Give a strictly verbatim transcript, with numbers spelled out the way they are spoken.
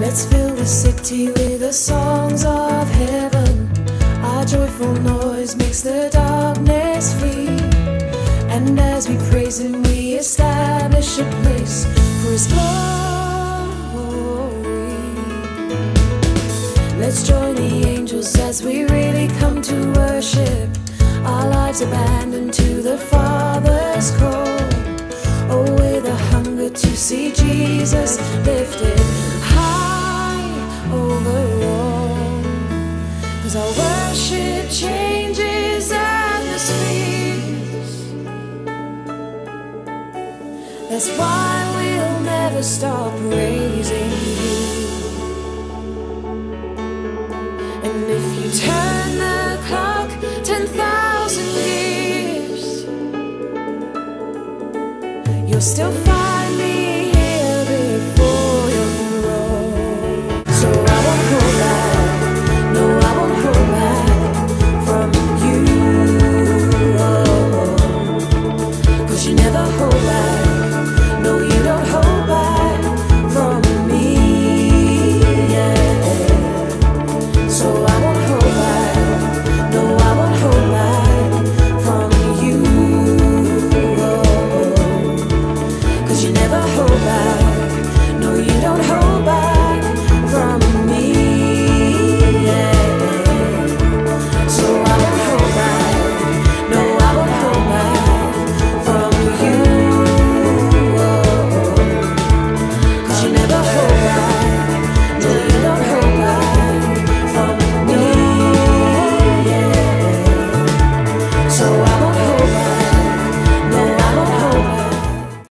Let's fill the city with the songs of heaven. Our joyful noise makes the darkness flee. And as we praise Him, we establish a place for His glory. Let's join the angels as we really come to worship. Our lives abandoned to the Father's call. Oh, with a hunger to see Jesus lifted high over all. 'Cause our worship changes atmospheres. That's why we'll never stop praising You. And if you turn the clock ten thousand years, you'll still find me